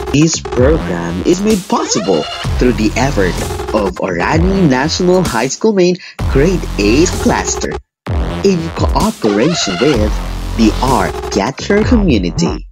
This program is made possible through the effort of Orani National High School Main Grade 8 Cluster in cooperation with the Art Theater Community.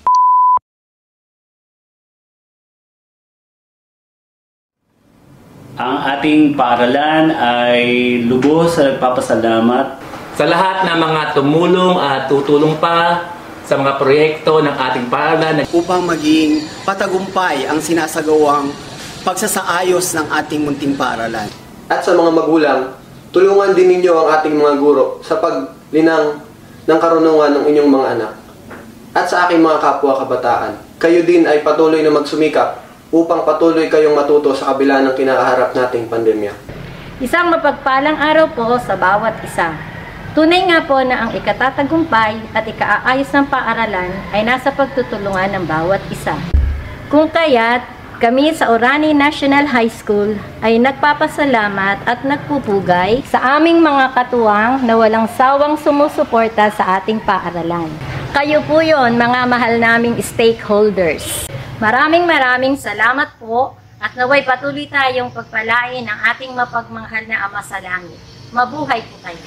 Ang ating paaralan ay lubos sa nagpapasalamat sa lahat ng mga tumulong at tutulong pa sa mga proyekto ng ating paaralan upang maging patagumpay ang sinasagawang pagsasaayos ng ating munting paaralan. At sa mga magulang, tulungan din ninyo ang ating mga guro sa paglinang ng karunungan ng inyong mga anak. At sa aking mga kapwa kabataan, kayo din ay patuloy na magsumikap upang patuloy kayong matuto sa kabila ng kinakaharap nating pandemya. Isang mapagpalang araw po sa bawat isa. Tunay nga po na ang ikatatagumpay at ikaaayos ng paaralan ay nasa pagtutulungan ng bawat isa. Kung kaya't kami sa Orani National High School ay nagpapasalamat at nagpupugay sa aming mga katuwang na walang sawang sumusuporta sa ating paaralan. Kayo po yon, mga mahal naming stakeholders. Maraming salamat po at naway patuloy tayong pagpalain ng ating mapagmahal na Ama sa Langit. Mabuhay po kayo.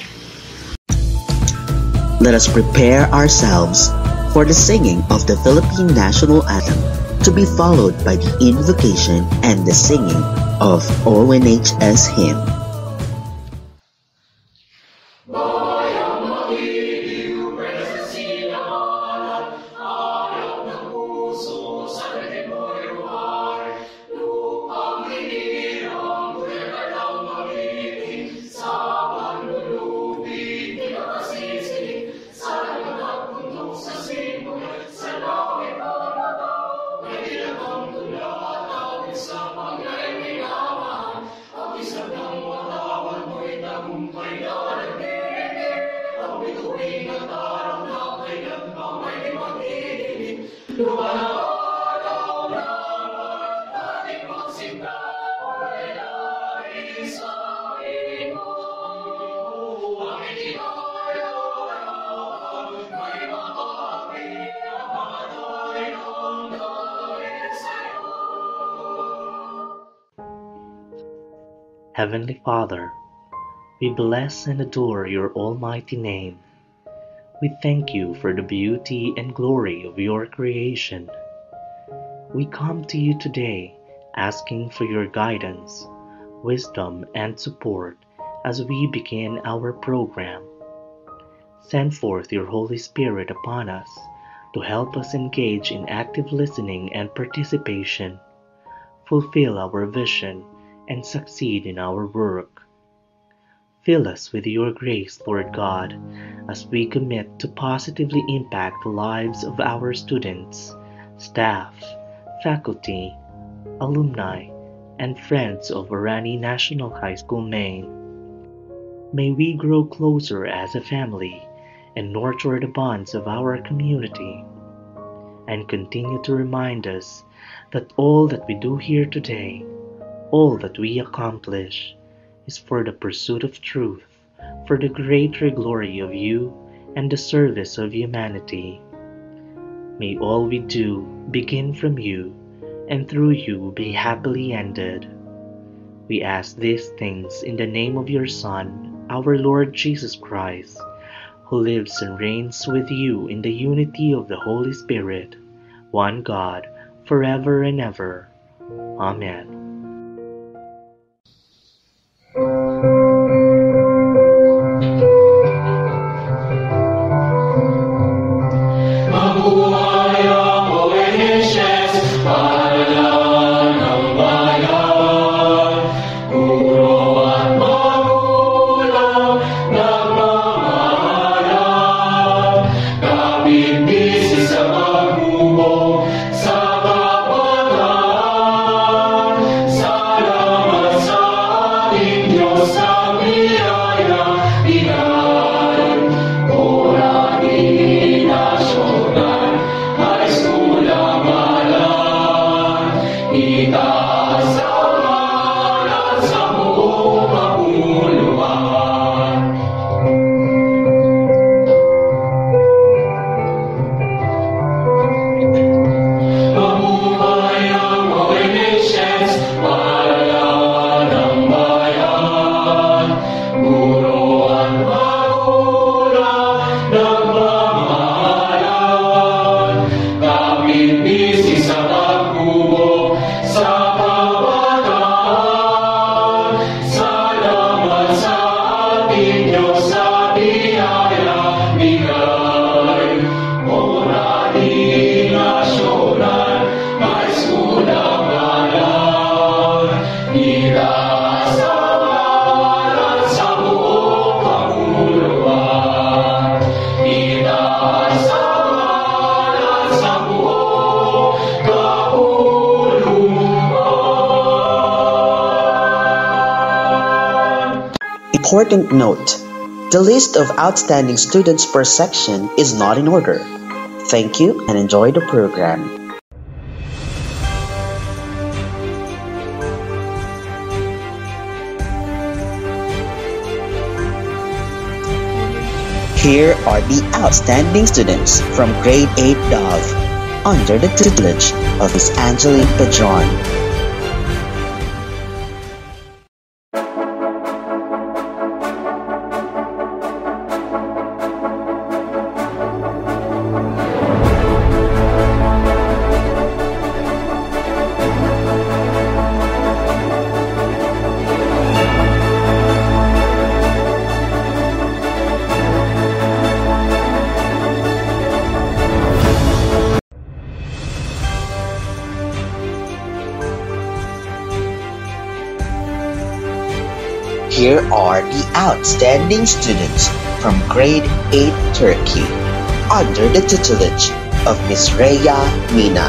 Let us prepare ourselves for the singing of the Philippine National Anthem, to be followed by the invocation and the singing of ONHS hymn. Heavenly Father, we bless and adore your almighty name. We thank you for the beauty and glory of your creation. We come to you today asking for your guidance, wisdom, and support as we begin our program. Send forth your Holy Spirit upon us to help us engage in active listening and participation, fulfill our vision, and succeed in our work. Fill us with your grace, Lord God, as we commit to positively impact the lives of our students, staff, faculty, alumni, and friends of Orani National High School, Maine. May we grow closer as a family and nurture the bonds of our community, and continue to remind us that all that we do here today, all that we accomplish, is for the pursuit of truth, for the greater glory of you and the service of humanity. May all we do begin from you, and through you be happily ended. We ask these things in the name of your Son, our Lord Jesus Christ, who lives and reigns with you in the unity of the Holy Spirit, one God, forever and ever. Amen. Mabuhay bumisig sa pagkubo sa kabataan. Salamat sa ating Diyos sa biyaya bigay. Morality nasyonal, may sulang alam. Itaas sa buong kamuluan. Itaas sa buong kapuluan. Important note: the list of outstanding students per section is not in order. Thank you and enjoy the program. Here are the outstanding students from Grade 8 Dove under the tutelage of Miss Angeline Pedron. Here are the outstanding students from Grade 8 Turkey under the tutelage of Miss Rhea Mina.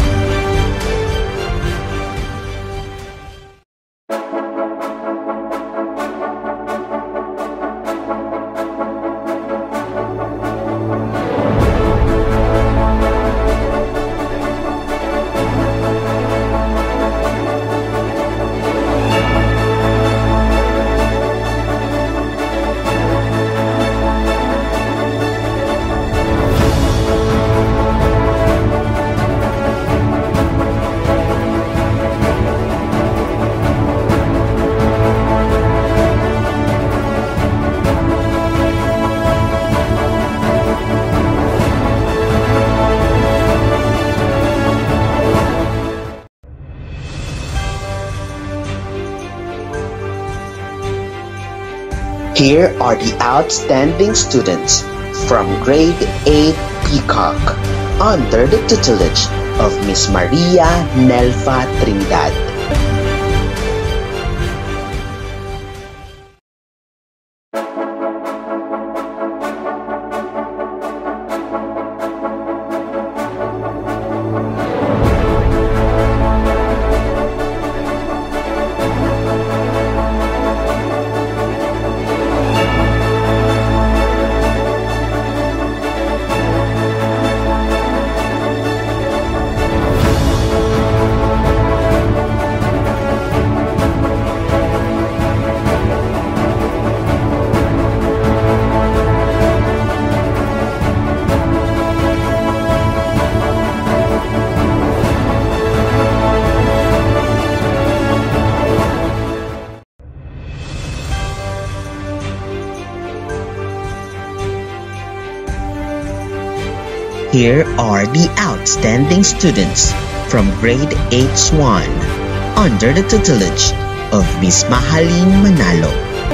Here are the outstanding students from Grade 8 Peacock under the tutelage of Miss Maria Nelfa Trinidad. Here are the outstanding students from Grade 8 Swan under the tutelage of Miss Mahaline Manalo.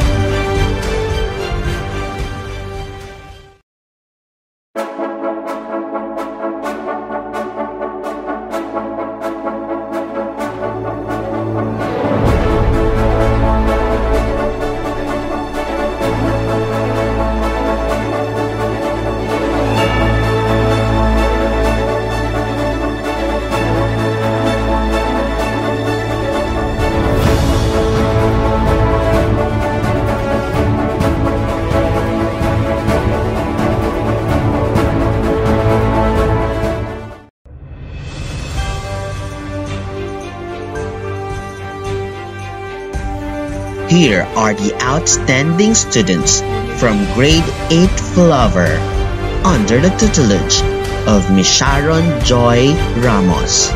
Here are the outstanding students from Grade 8 Flower under the tutelage of Miss Sharon Joy Ramos.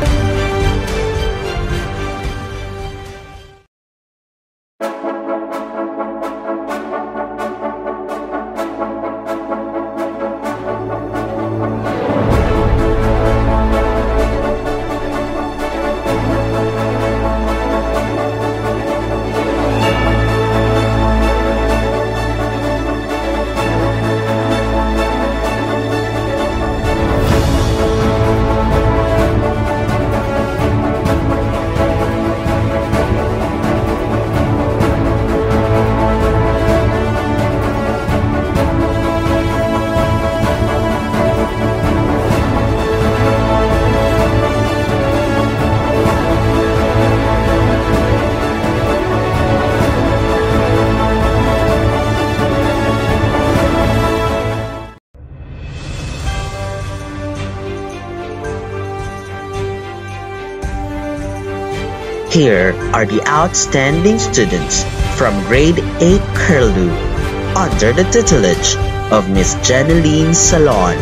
Here are the outstanding students from Grade 8 Curlew under the tutelage of Miss Jeneline Salon.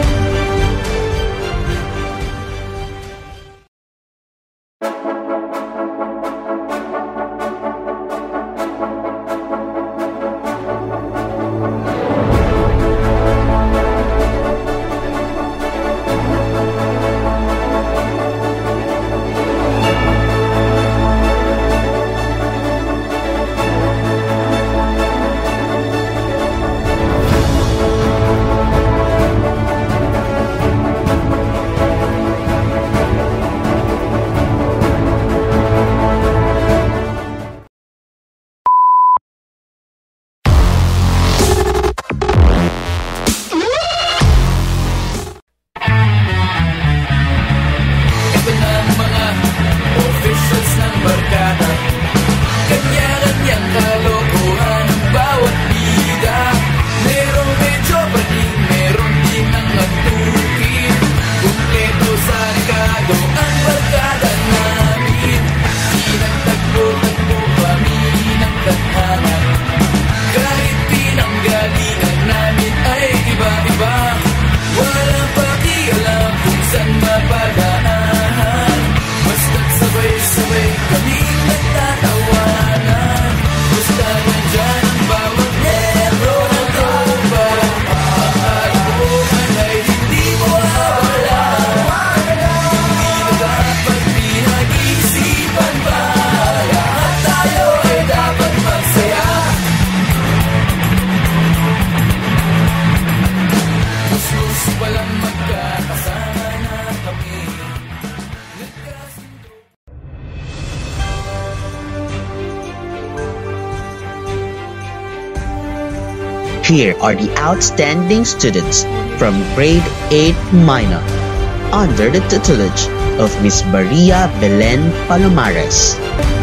Here are the outstanding students from Grade 8 Minor under the tutelage of Miss Maria Belen Palomares.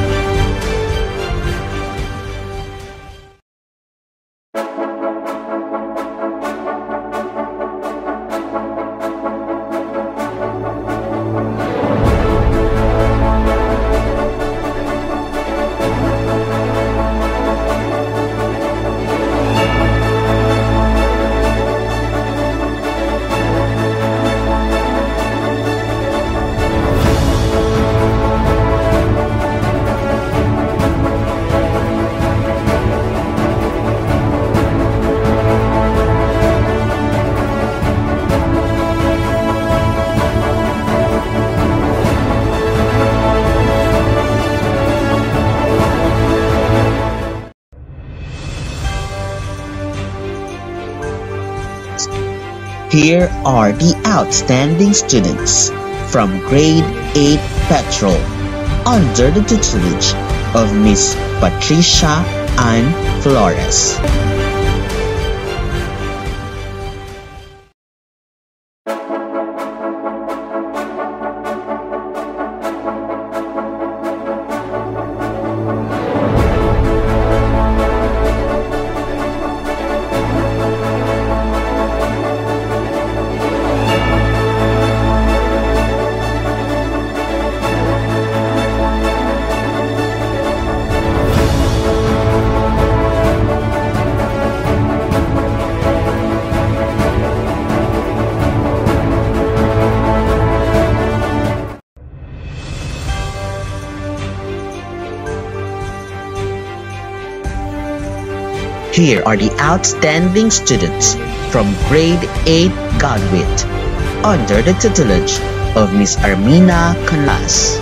Here are the outstanding students from Grade 8 Petrol under the tutelage of Miss Patricia Ann Flores. Here are the outstanding students from Grade 8 Godwit under the tutelage of Miss Armina Canlas.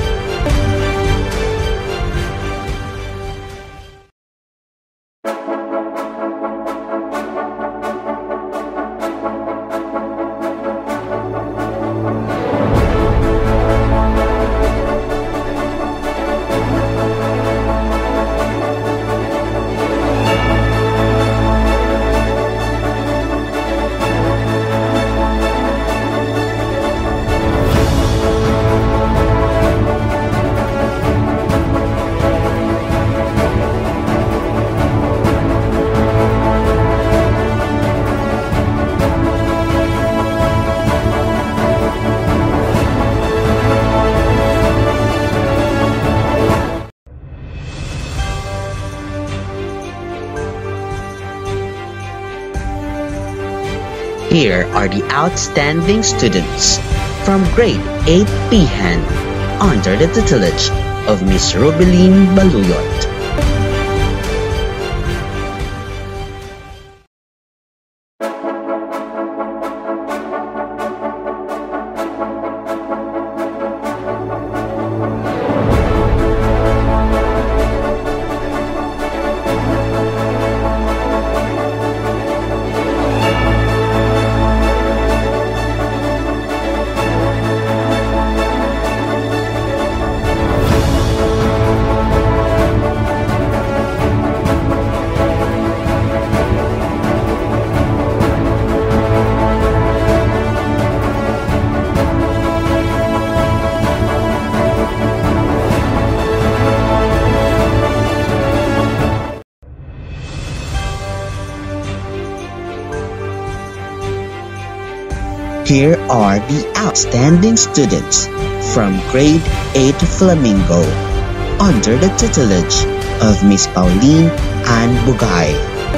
Here are the outstanding students from grade 8 Pihan under the tutelage of Miss Rubeline Baluyot. Here are the outstanding students from grade 8 Flamingo under the tutelage of Miss Pauline Ann Bugay.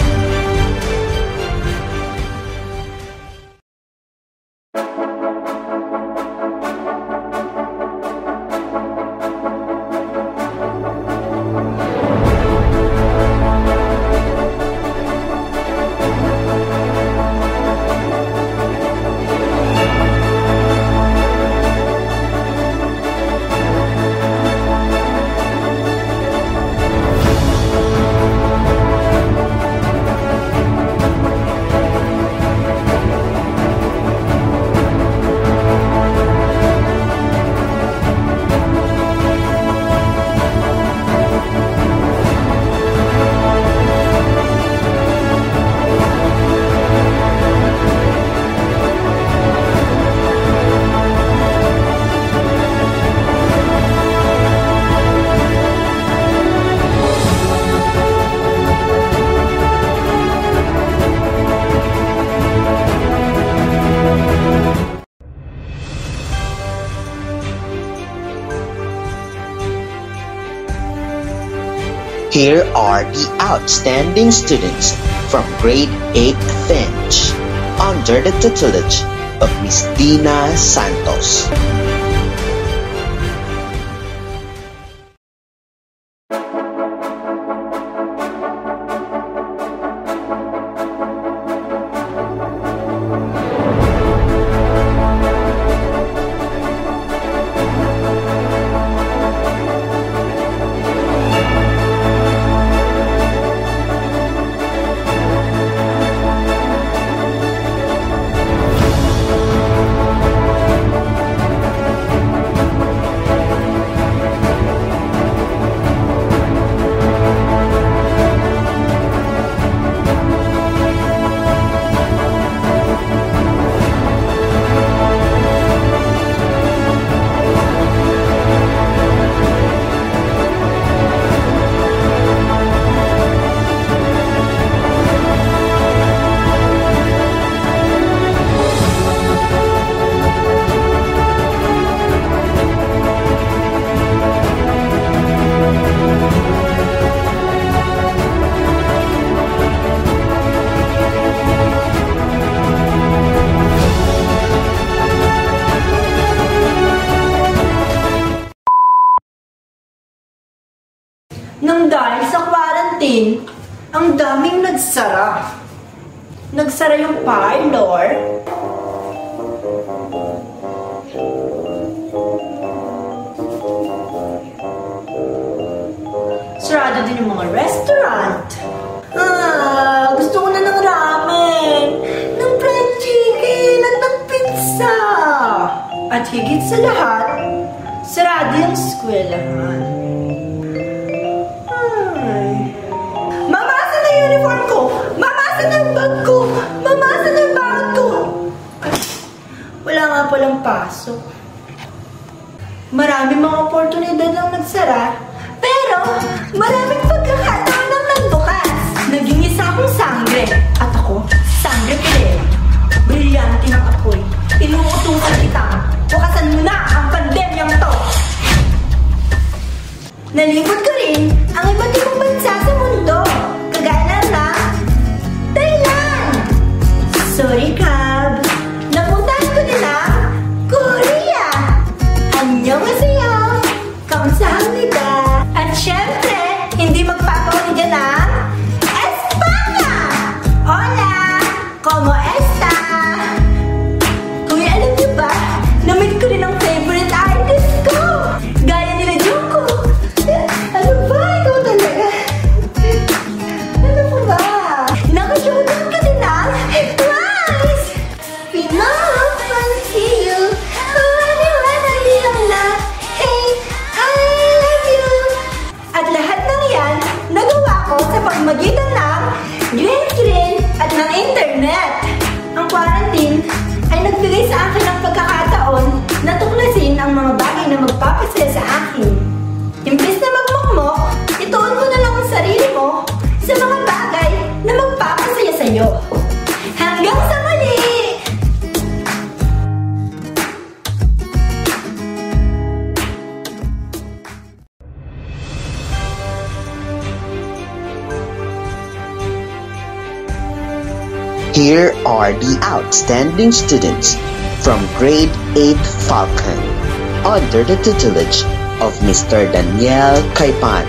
Here are the outstanding students from grade 8 Finch under the tutelage of Miss Dina Santos. Nang dahil sa quarantine, ang daming nagsara. Nagsara yung parlor. Sarado din yung mga restaurant. Gusto ko na ng ramen, ng fried chicken, at ng pizza. At higit sa lahat, sarado yung eskwelahan. Mama, asan na yung uniform ko? Mama, asan na yung bag ko? Mama, asan na yung bag ko? Ay, wala nga palang pasok. Marami mga oportunidad lang nagsara, pero maraming pagkakataon lang nagbukas. Naging isa akong sangre, at ako, sangre pilera. Brilyante ng apoy. Inuutusan kita. Wakasan mo na ang pandemyang to. Nalibot ko rin ang iba't ibang bansa sa mundo. Kagaya na Thailand. Sorry, Cab. na magpapasaya sa akin. Imbes na magmukmok, ituon mo na lang ang sarili mo sa mga bagay na magpapasaya sa'yo. Hanggang sa muli! Here are the outstanding students from Grade 8 Falcon under the tutelage of Mr. Daniel Caipan.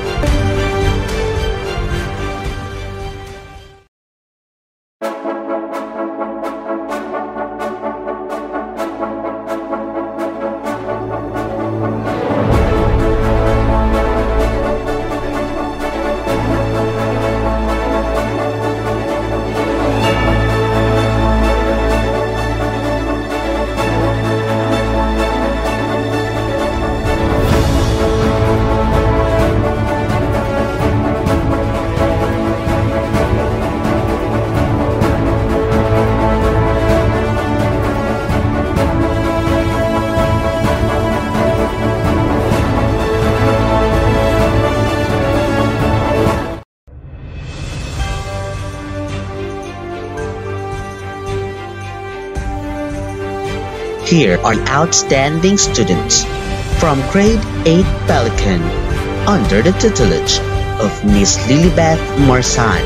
Here are outstanding students from Grade 8 Pelican under the tutelage of Miss Lilibeth Morsan.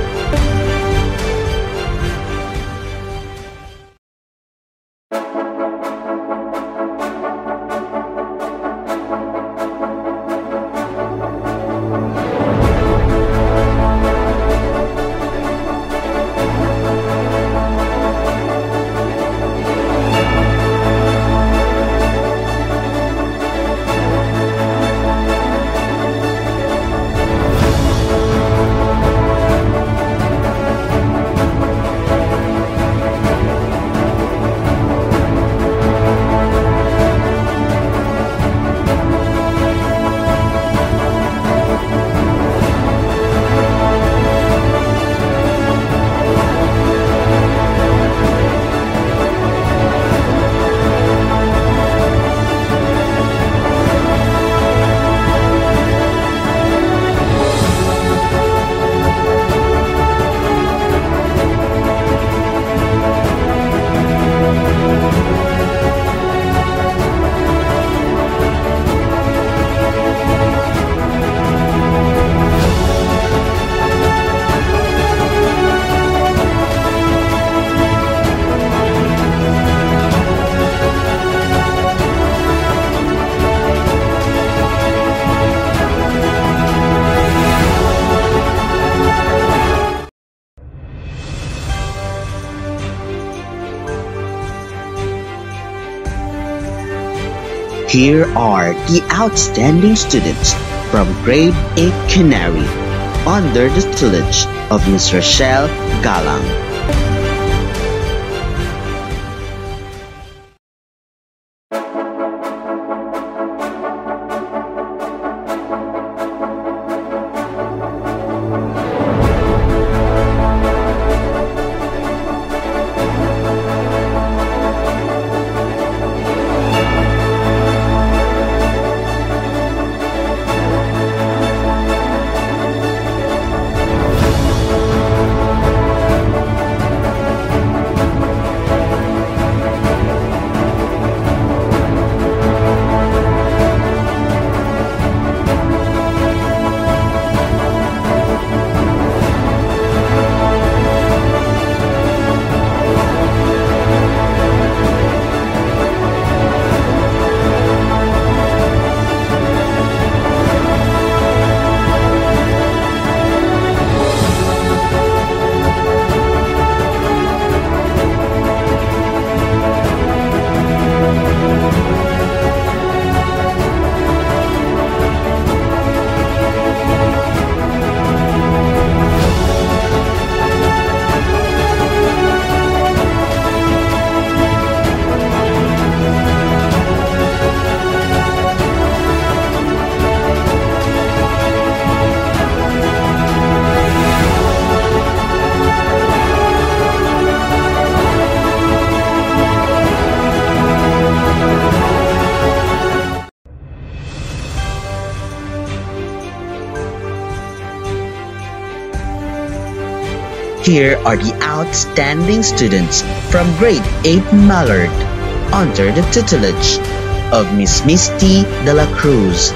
Here are the outstanding students from Grade 8 Canary under the tutelage of Ms. Rochelle Galang. Here are the outstanding students from grade 8 Mallard under the tutelage of Miss Misty de la Cruz.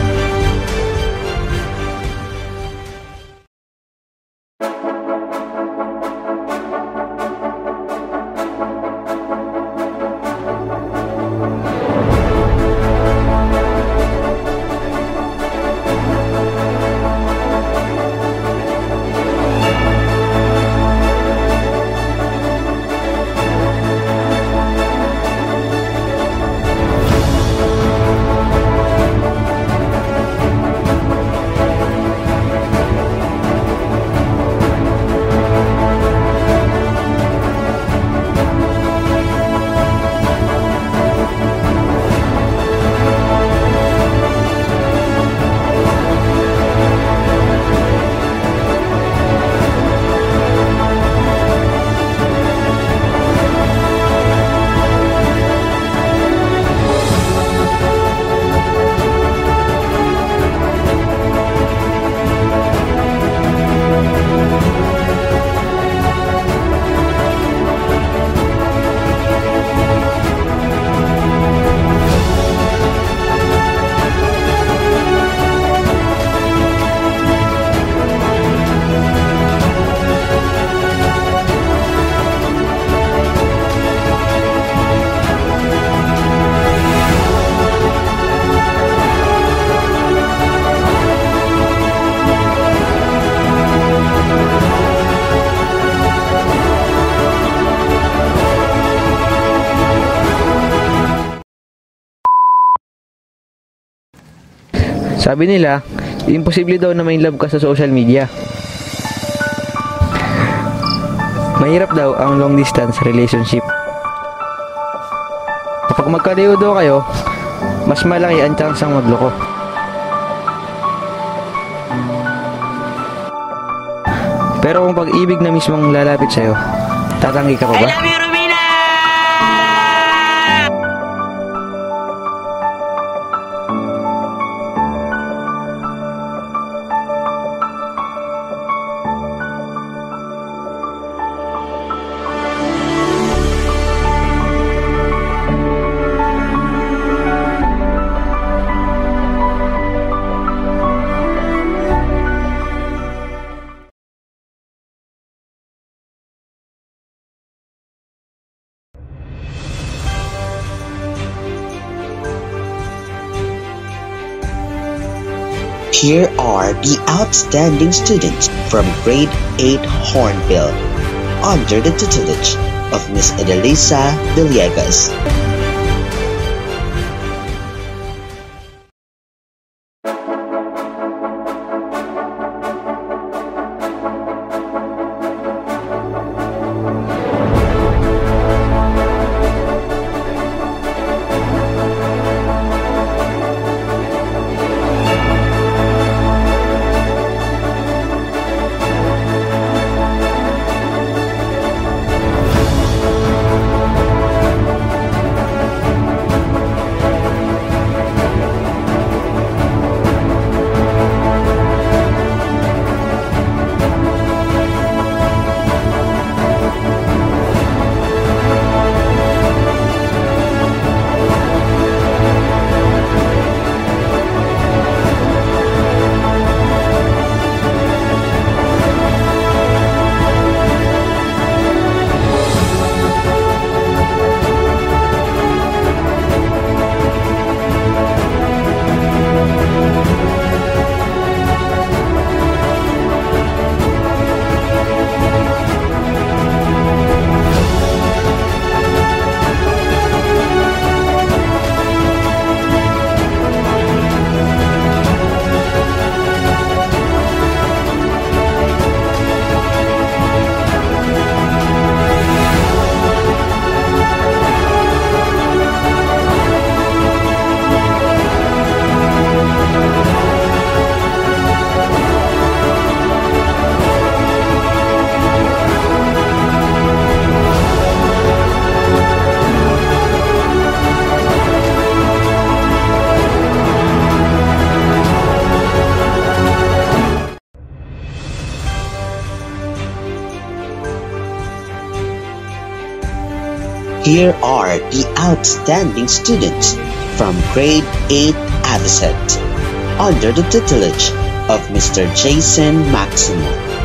Sabi nila, imposible daw na may love ka sa social media. Mahirap daw ang long distance relationship. Kapag magkalayo daw kayo, mas malaki ang chance ang magloko. Pero kung pag-ibig na mismong lalapit sa'yo, tatanggi ka pa ba? I love you, Romina! Here are the outstanding students from grade 8 Hornbill under the tutelage of Miss Edelisa Villegas. Here are the outstanding students from Grade 8 Avocet, under the tutelage of Mr. Jason Maximo.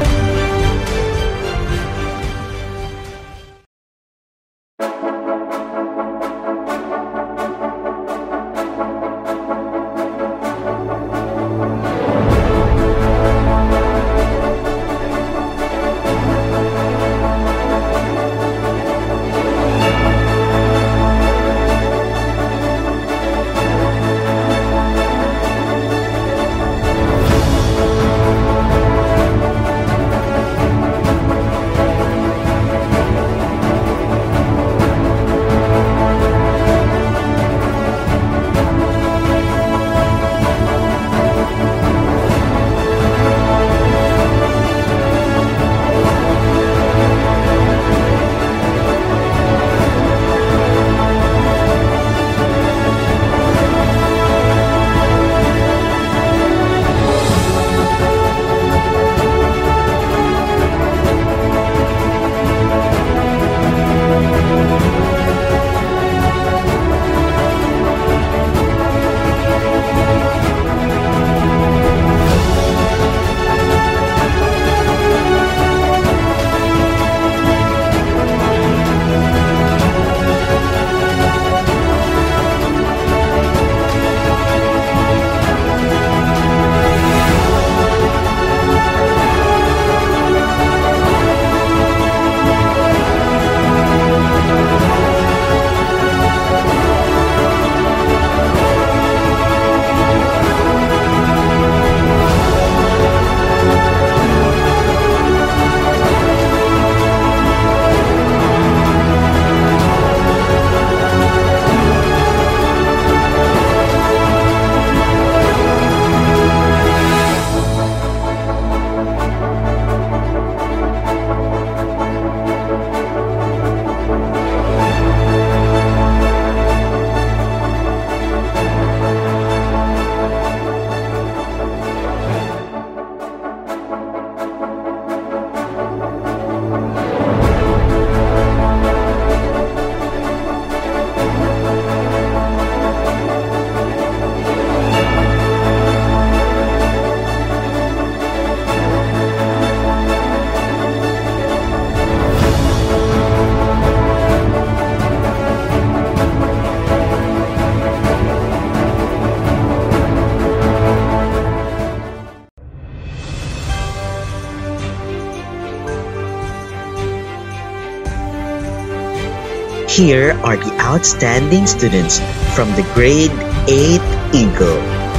Here are the outstanding students from the Grade 8 Eagle,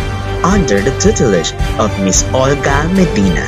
under the tutelage of Miss Olga Medina.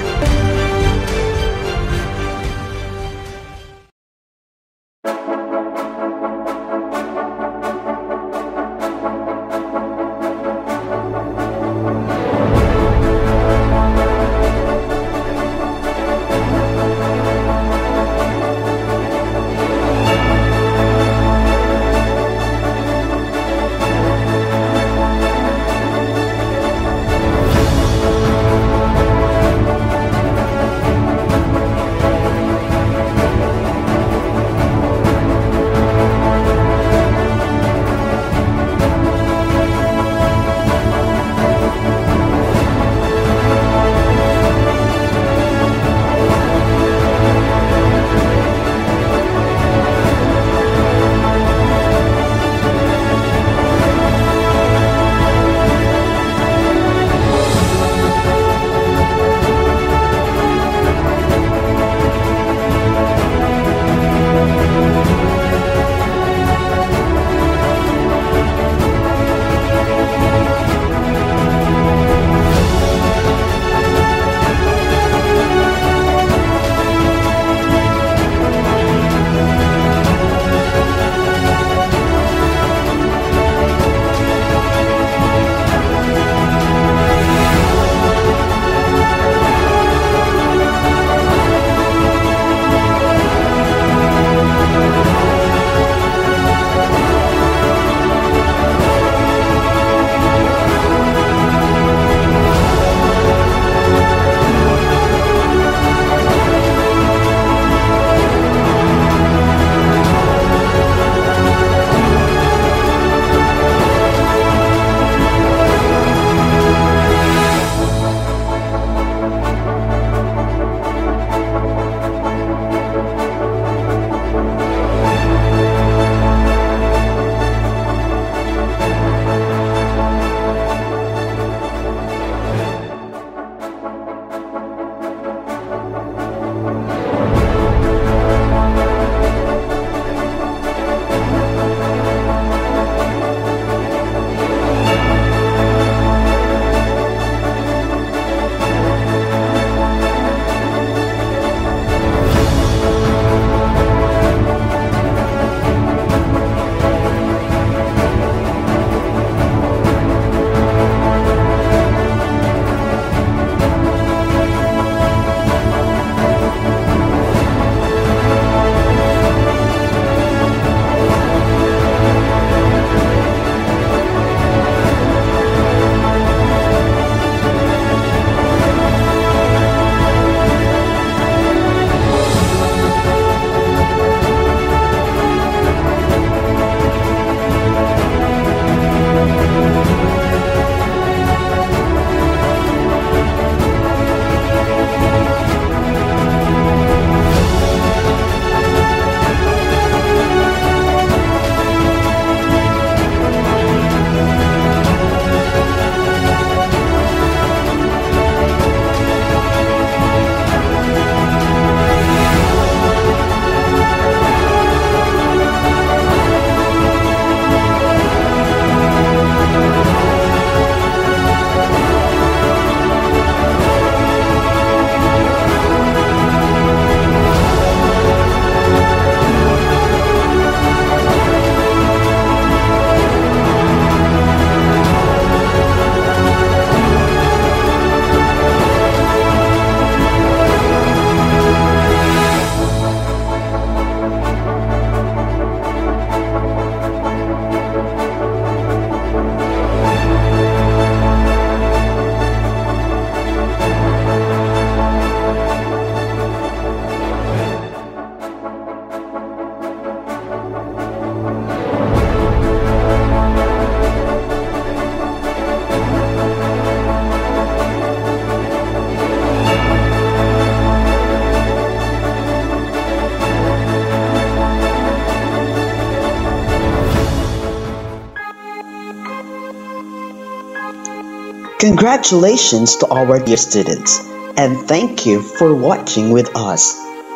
Congratulations to our dear students, and thank you for watching with us.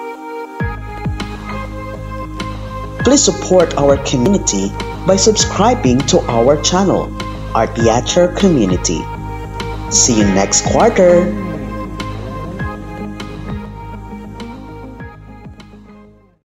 Please support our community by subscribing to our channel, Our Theatre Community. See you next quarter!